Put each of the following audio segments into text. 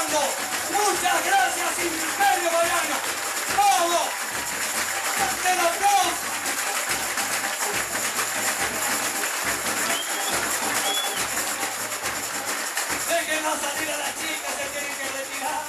ganando. Muchas gracias, Imperio Mariano. ¡Vamos! ¡Fuerte el aplauso! Déjenla salir a las chicas, se tienen que retirar.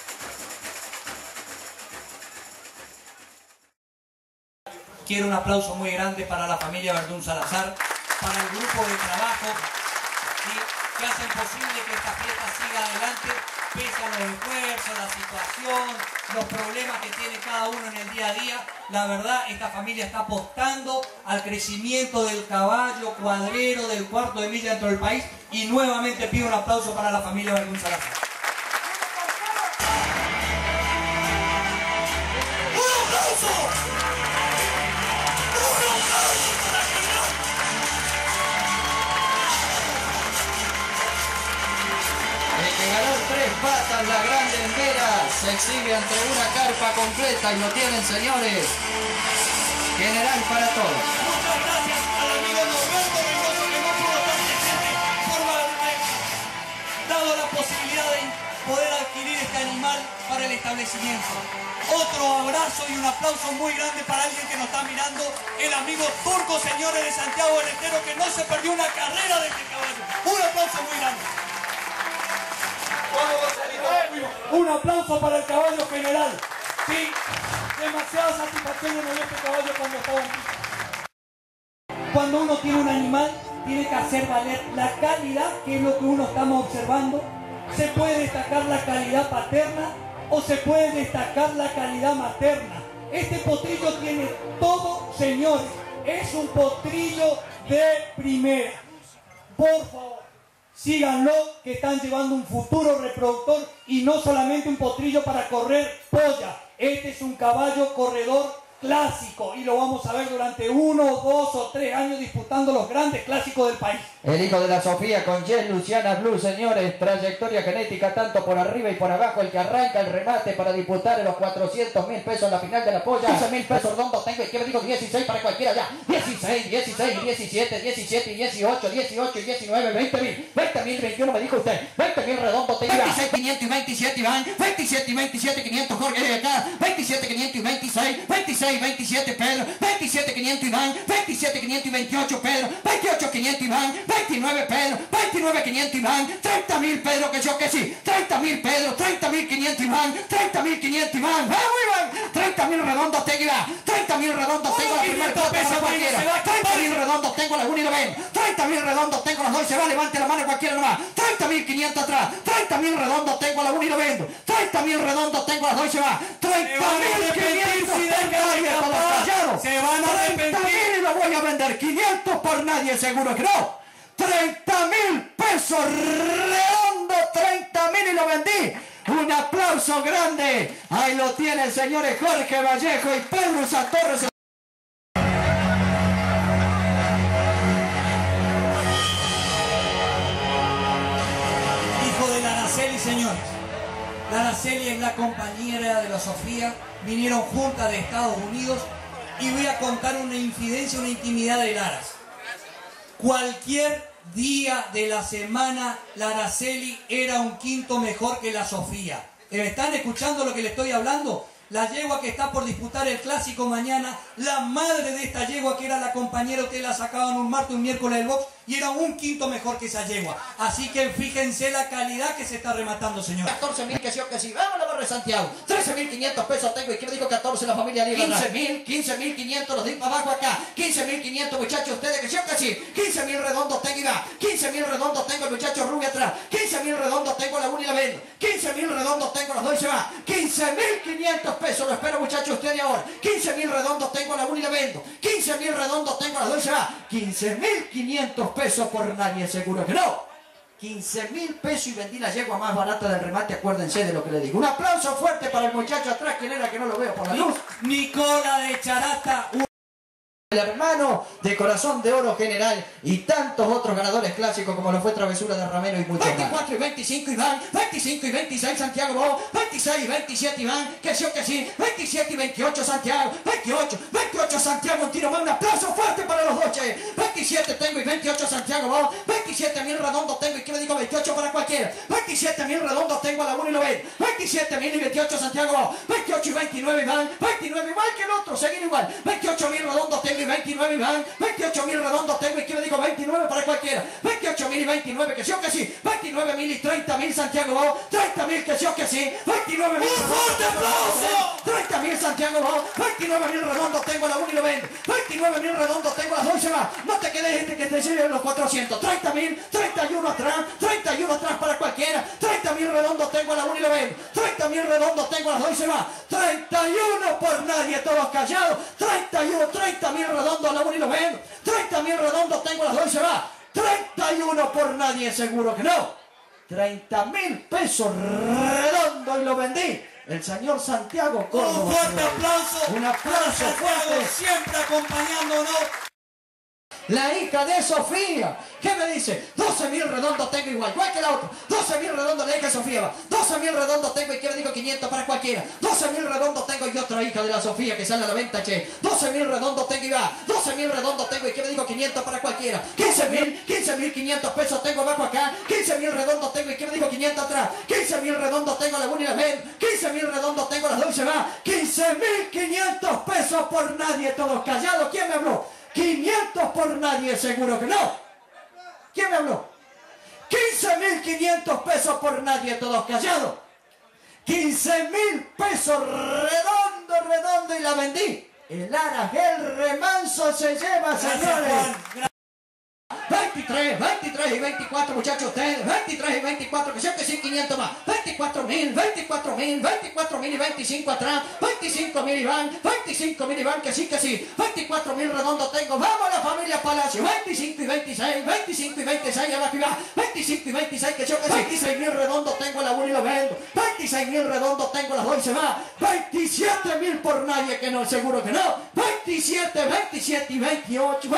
Quiero un aplauso muy grande para la familia Verdún Salazar, para el grupo de trabajo que hacen posible que esta fiesta siga adelante, pese a los esfuerzos, la situación, los problemas que tiene cada uno en el día a día. La verdad, esta familia está apostando al crecimiento del caballo cuadrero del cuarto de milla dentro del país, y nuevamente pido un aplauso para la familia Verdún Salazar. ¡Un aplauso! Tres patas, la grande entera, se exhibe ante una carpa completa y lo tienen, señores. General para todos. Muchas gracias al amigo Norberto Reynoso, que no pudo estar presente por haberme dado la posibilidad de poder adquirir este animal para el establecimiento. Otro abrazo y un aplauso muy grande para alguien que nos está mirando, el amigo Turco, señores, de Santiago del Estero, que no se perdió una carrera de este caballo. Un aplauso muy grande. Un aplauso para el caballo general. Sí, demasiada satisfacción en este caballo cuando estaba en pista. Cuando uno tiene un animal, tiene que hacer valer la calidad, que es lo que uno estamos observando. Se puede destacar la calidad paterna o se puede destacar la calidad materna. Este potrillo tiene todo, señores. Es un potrillo de primera. Por favor, síganlo, que están llevando un futuro reproductor y no solamente un potrillo para correr polla. Este es un caballo corredor clásico y lo vamos a ver durante 1, 2 o 3 años disputando los grandes clásicos del país. El hijo de la Sofía con Jen Luciana Blue, señores, trayectoria genética tanto por arriba y por abajo, el que arranca el remate para disputar los 400.000 pesos en la final de la polla. 15.000 pesos redondos tengo, y que me digo 16 para cualquiera ya. 16, 16, 17, 17 y 18, 18 y 19, 20.000, 20.000, 21 me dijo usted, 20.000 redondos tengo. 26, 500 y 27 Iván, 27 y 27, 500 Jorge acá, 27, 500 y 26, 26, 27 Pedro, 27, 500 Iván, 27, 500 y 28 Pedro, 28, 500 Iván, 29 Pedro, 29, 500 Iván, 30.000 Pedro, que yo que sí, 30.000 Pedro, 30.000, 500 Iván, 30.000, 500 Iván, ¡vamos Iván! 30.000 redondos tengo Iván, 30.000 redondos tengo la primera copa para cualquiera, 30.000 redondos tengo la 1 y la 20, 30.000 redondos tengo las 2 y se va, levante la mano cualquiera nomás, 30.500 atrás, 30.000 redondos tengo la 1 y la 20, 30.000 redondos tengo las 2 y se va, 30.500 se van a arrepentir y lo voy a vender 500 por nadie, seguro que no. 30.000 pesos redondo, 30.000 y lo vendí. Un aplauso grande. Ahí lo tienen, señores, Jorge Vallejo y Pedro Santorres. Hijo de la Araceli, señores. La Araceli es la compañera de la Sofía. Vinieron juntas de Estados Unidos. Y voy a contar una infidencia, una intimidad de Laras. Cualquier día de la semana, la Araceli era un quinto mejor que la Sofía. ¿Están escuchando lo que le estoy hablando? La yegua que está por disputar el clásico mañana, la madre de esta yegua, que era la compañera, ustedes la sacaban un martes, un miércoles del box, y era un quinto mejor que esa yegua. Así que fíjense la calidad que se está rematando, señor. 14.000 que sí o que sí. Vamos a la barra de Santiago. 13.500 pesos tengo. ¿Y quién dijo 14 la familia Liga? 15.500 los di para abajo acá. 15.500 muchachos ustedes que sí o que sí. 15.000 redondos tengo y va. 15.000 redondos tengo el muchacho Rubio atrás. 15.000 redondos tengo la 1 y la 20. 15.000 redondos tengo las 2 y se va. 15.500 pesos. Lo espero muchachos ustedes ahora. 15.000 redondos tengo la 1 y la 20. 15.000 redondos tengo las 2 y se va. 15.500 pesos por nadie, seguro que no. 15.000 pesos y vendí la yegua más barata del remate, acuérdense de lo que le digo. Un aplauso fuerte para el muchacho atrás, quien era que no lo veo por la luz. Nicola de Charata. El hermano hermano de Corazón de Oro General y tantos otros ganadores clásicos como lo fue Travesura de Ramero y muchos más. 24 y 25 Iván, 25 y 26 Santiago Bo, 26 y 27 Iván, que sí, 27 y 28 Santiago, 28 Santiago, un tiro más, un aplauso fuerte para los dos, che. 27 tengo y 28 Santiago Bo, 27.000 redondo tengo y que me digo 28 para cualquiera, 27.000 redondo tengo a la 1 y lo ven, 27.000 y 28 Santiago Bo, 28 y 29 Iván, 29 igual que el otro, seguir igual, 28.000 redondo tengo y 29 Iván, 28.000 redondo tengo y que me digo 29 para cualquiera, 28.000 y 29 que sí, 29.000 y 30.000 Santiago Bo, 30.000 que sí, 29.000. ¡Un fuerte aplauso! 30.000 Santiago Bo, 29.000 redondo tengo a la 1 y lo vende, 29.000 redondo tengo a las 2 y se va, no te quedes gente que te lleve los 400, 30.000, 31 atrás para cualquiera, 30.000 redondo tengo a la 1 y lo vende, 30.000 redondo tengo a las 2 y se va, 31 por nadie, todos callados, 30.000 redondo a la 1 y lo vende, 30.000 redondo tengo a las 2 y se va, 31 por nadie, seguro que no, 30.000 pesos redondo y lo vendí. El señor Santiago Córdoba. Un fuerte aplauso. Un aplauso fuerte. Siempre acompañándonos. La hija de Sofía. ¿Qué me dice? 12.000 redondos tengo igual que la otra. 12.000 redondos la hija de Sofía va. 12.000 redondos tengo y que le digo 500 para cualquiera. 12.000 redondos tengo y otra hija de la Sofía que sale a la venta, che. 12.000 redondos tengo y va. 12.000 redondos tengo y que le digo 500 para cualquiera. 15.500 pesos tengo abajo acá. 15.000 redondos tengo y que le digo 500 atrás. 15.000 redondos tengo a la 1 y la ven. 15.000 redondos tengo a las 2 y se va. 15.500 pesos por nadie, todos callados. ¿Quién me habló? 500 por nadie, seguro que no. ¿Quién me habló? 15.500 pesos por nadie, todos callados. 15.000 pesos redondo y la vendí. El Aras, el remanso se lleva, señores. 23 y 24, muchachos, ustedes, 23 y 24, que siempre sí, 500 más, 24.000 y 25 atrás, 25.000 Iván, que sí, 24.000 redondo tengo, vamos a la familia Palacio, 25 y 26, abajo y va, 25 y 26, que yo que sí, 26.000 redondo tengo a la 1 y lo vendo, 26.000 redondo tengo a las 2 y se va, 27.000 por nadie, que no, seguro que no, 27 y 28,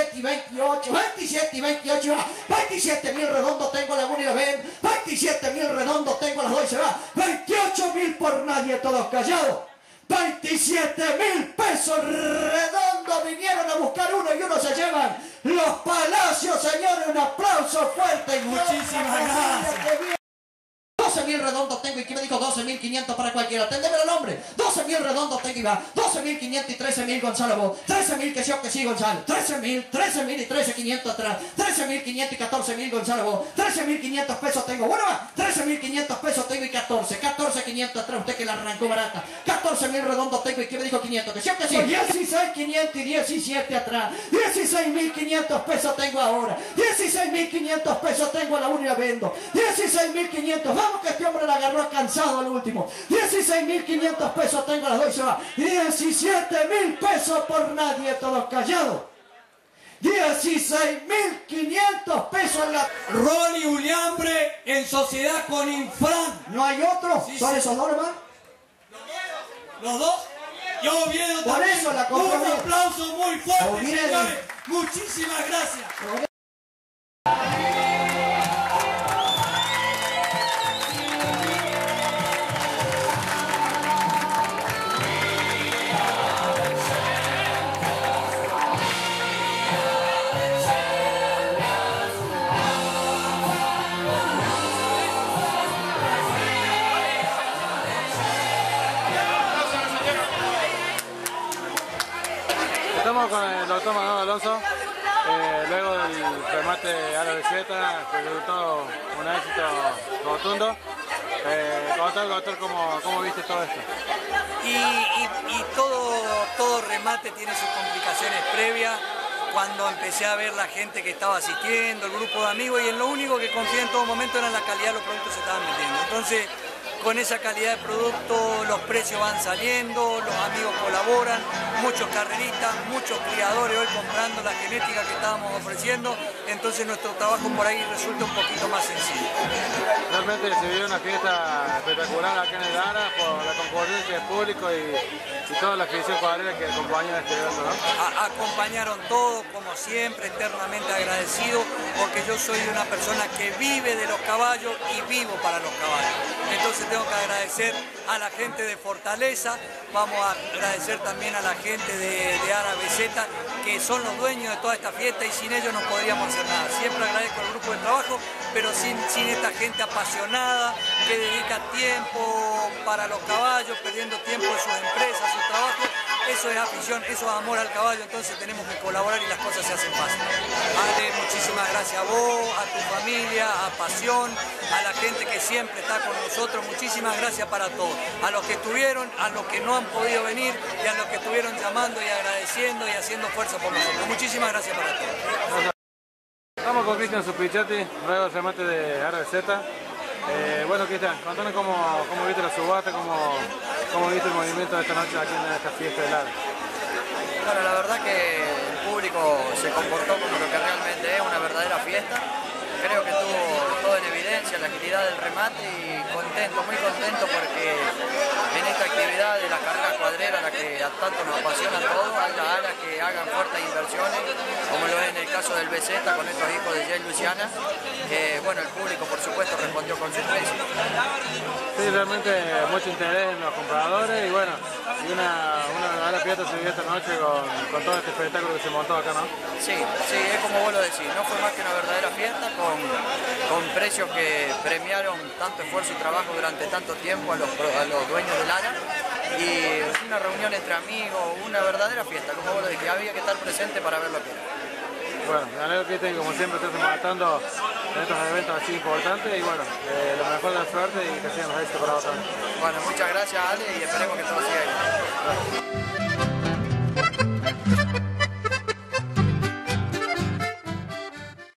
27.000 redondo tengo a la 1 y la ven, 27.000 redondo tengo a las 2 y se va, 28.000 por nadie, todos callados, 27.000 pesos redondos vinieron a buscar uno y uno se llevan los Palacios, señores, un aplauso fuerte y muchísimas gracias. 12.000 redondos tengo y que me dijo 12.500 para cualquiera. Atendeme el nombre. 12.000 redondos tengo y va. 12.500 y 13.000 Gonzalo Bo. 13.000 que sí Gonzalo. 13.000 y 13.500 atrás. 13.500 y 14.000 Gonzalo Bo. 13.500 pesos tengo. Bueno va. 13.500 pesos tengo y 14.500 atrás. Usted que la arrancó barata. 14.000 redondos tengo y que me dijo 500. Que sí. 16.500 y 17 atrás. 16.500 pesos tengo ahora. 16.500 pesos tengo a la 1 y la vendo. 16.500. Vamos que este hombre la agarró cansado al último. 16.500 pesos tengo a las 2 y se va. 17.000 pesos por nadie, todos callados. 16.500 pesos en la... Ronnie Uliambre en sociedad con Infran. ¿No hay otro? Sí, ¿Son sí. esos dos nomás? Los dos. Yo Oviedo Por también. eso la compré. Un aplauso muy fuerte, Oviedo. señores. Muchísimas gracias. Estamos con el doctor Manuel Alonso, luego del remate a la bicicleta, que resultó un éxito rotundo. Doctor, ¿cómo viste todo esto? Y todo remate tiene sus complicaciones previas. Cuando empecé a ver la gente que estaba asistiendo, el grupo de amigos, y en lo único que confié en todo momento era en la calidad de los productos que se estaban vendiendo. Entonces, con esa calidad de producto los precios van saliendo, los amigos colaboran, muchos carreristas, muchos criadores hoy comprando la genética que estábamos ofreciendo, entonces nuestro trabajo por ahí resulta un poquito más sencillo. Realmente se vivió una fiesta espectacular acá en el Lara por la concurrencia del público y toda la afición cuadrera que acompaña este evento, ¿no? Acompañaron todo, como siempre, eternamente agradecido, porque yo soy una persona que vive de los caballos y vivo para los caballos. Entonces tengo que agradecer a la gente de Fortaleza, vamos a agradecer también a la gente de Ara Beceta, que son los dueños de toda esta fiesta y sin ellos no podríamos hacer nada. Siempre agradezco al grupo de trabajo, pero sin esta gente apasionada que dedica tiempo para los caballos, perdiendo tiempo en sus empresas, sus trabajos. Eso es afición, eso es amor al caballo, entonces tenemos que colaborar y las cosas se hacen fáciles. Ale, muchísimas gracias a vos, a tu familia, a Pasión, a la gente que siempre está con nosotros, muchísimas gracias para todos. A los que estuvieron, a los que no han podido venir y a los que estuvieron llamando y agradeciendo y haciendo fuerza por nosotros. Muchísimas gracias para todos. Estamos con Cristian Supichetti, nuevo remate de Ara Beceta. Bueno, Cristian, contanos cómo viste la subasta, cómo viste el movimiento de esta noche aquí en esta fiesta de Lara. Bueno, la verdad que el público se comportó como lo que realmente es, una verdadera fiesta. Creo que estuvo todo en evidencia, la agilidad del remate y contento, muy contento porque en esta actividad de las carreras cuadreras, la que a tanto nos apasiona a todos, hay las alas que hagan fuertes inversiones, como lo es en el caso del BZ con estos hijos de Jay Luciana. Bueno, el público por supuesto respondió con sus precios. Sí, realmente mucho interés en los compradores y bueno, y una verdadera fiesta se vivió esta noche con todo este espectáculo que se montó acá, ¿no? Sí, es como vos lo decís, no fue más que una verdadera fiesta con precios que premiaron tanto esfuerzo y trabajo durante tanto tiempo a los dueños del Lara y una reunión entre amigos, una verdadera fiesta, como vos lo dijiste, había que estar presente para ver lo que era. Bueno, me alegro que estén como siempre matando en estos eventos así importantes y bueno, lo mejor de la suerte y que sigan los éxitos para vosotros. Bueno, muchas gracias Ale y esperemos que todo siga igual.